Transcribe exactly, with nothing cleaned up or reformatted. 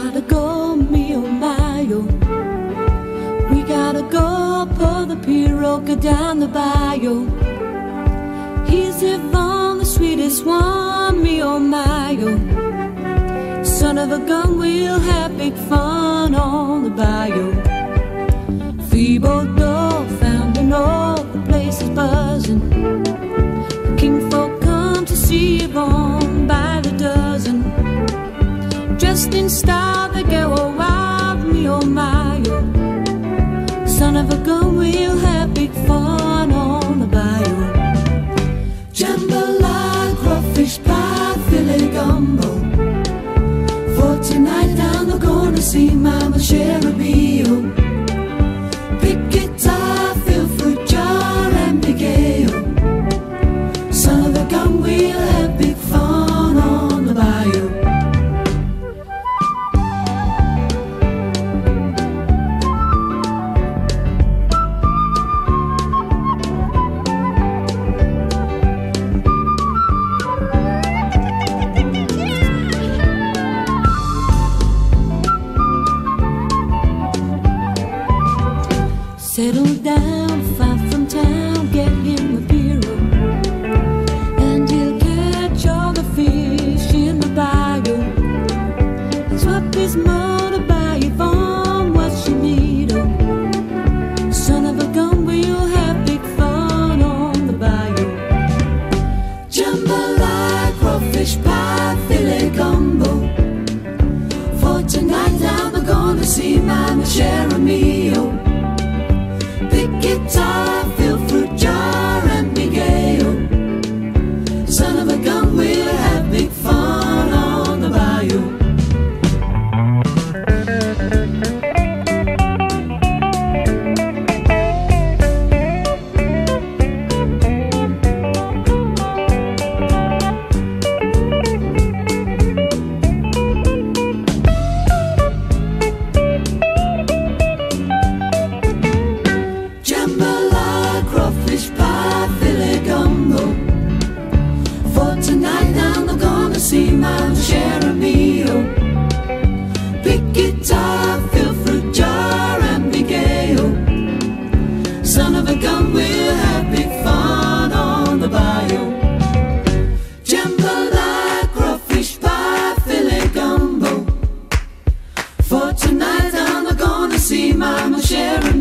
gotta go, me oh my oh. We gotta go, pull the pirogue down the bayou. He's Yvonne, the sweetest one, me oh my oh. Son of a gun, we'll have big fun on the bayou. Thibaudot found an old, the place is buzzing. The kinfolk come to see Yvonne by the dozen. Dressed in style, they go oh wild, me oh my oh. Son of a gun, we'll have big fun on the bayou. Jambalaya, crawfish pie, filet gumbo. For tonight down the corner, see Mama Cherubio. Big guitar, feel fruit jar and big ale. Son of a gun, we'll have big fun on the bayou. Settle down, far from town, get him a pirogue, and he'll catch all the fish in the bayou. And swap his motor by Yvonne, what she need, oh. Son of a gun, we'll have big fun on the bayou. Jambalaya, crawfish pie, filet gumbo. For tonight down the gonna see Mama Cherubio. Guitar, fill fruit jar and big ale. Son of a gun, we'll have big fun on the bayou. See Mama Cherubio. Big guitar, fill fruit jar and big ale. Son of a gun, we'll have big fun on the bayou. Jambalaya, crawfish pie, filet gumbo. For tonight I'm gonna see Mama Cherubio.